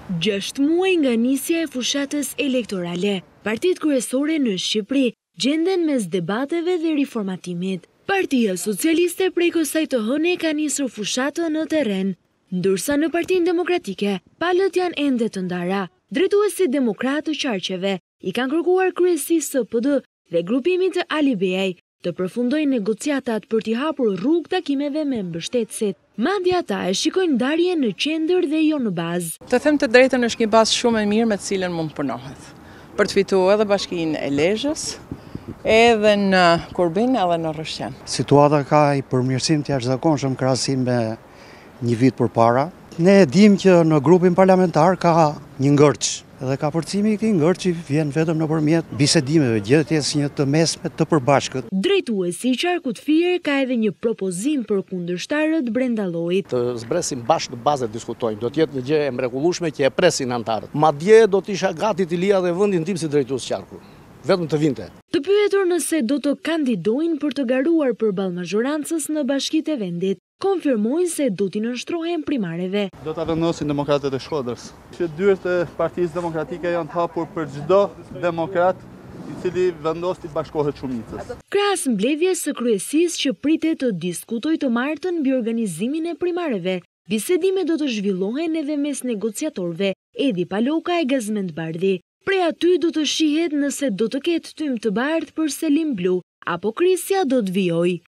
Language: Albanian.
6 muaj nga nisja e fushatës elektorale, partitë kryesore në Shqipëri gjenden mes debateve dhe riformatimit. Partia Socialiste prej kësaj të hëne ka nisur fushatën në terren, ndërsa në Partinë Demokratike palët janë ende të ndara. Drejtuesit demokratë të qarqeve i kanë kërkuar kryesisë së PD dhe grupimit të Ali Beaj të përfundojnë negociatat për t'i hapur rrugë takimeve me mbështetësit. Madje ata e shikojnë ndarjen në qendër dhe jo në bazë. Të them të drejtën, është një bazë shumë e mirë me të cilën mund punohet. Për të fituar edhe bashkinë e Lezhës, edhe në Kurbin, edhe në Rrëshqen. Situata ka i përmirësim të jashtëzakonshëm krahasim me një vit përpara. Ne e dim që në grupin parlamentar ka një ngërç. Dhe ka përcimi i këtij ngërçi vjen vetëm nëpërmjet bisedimeve, gjetjes një të mesme të përbashkët. Drejtuesi i Qarkut Fier ka edhe një propozim për kundërshtarët brenda llojit. Të zbresim bashkë në bazë të diskutojmë, do të jetë një gjë e mrekullueshme që e presin antarët. Madje do të isha gati të lija dhe vendin tim si drejtues Qarku. Vetëm të vinte. Të pyetur nëse do të kandidojnë për të garuar përballë mazhorancës në bashkitë e vendit, konfirmojnë se do t'i nënshtrohen primareve. Do ta vendosin demokratët e Shkodrës. Që dyert e Partisë Demokratike janë të hapur për çdo demokrat i cili vendos të bashkohet shumicës. Krahas mbledhjes së kryesisë që pritet të diskutojë të martën mbi organizimin e primareve, bisedime do të zhvillohen edhe mes negociatorëve Edi Paloka e Gazmend Bardhi. Prej aty do të shihet nëse do të ketë tym të bardhë për Selim Blu, apo krisja do të vijojë.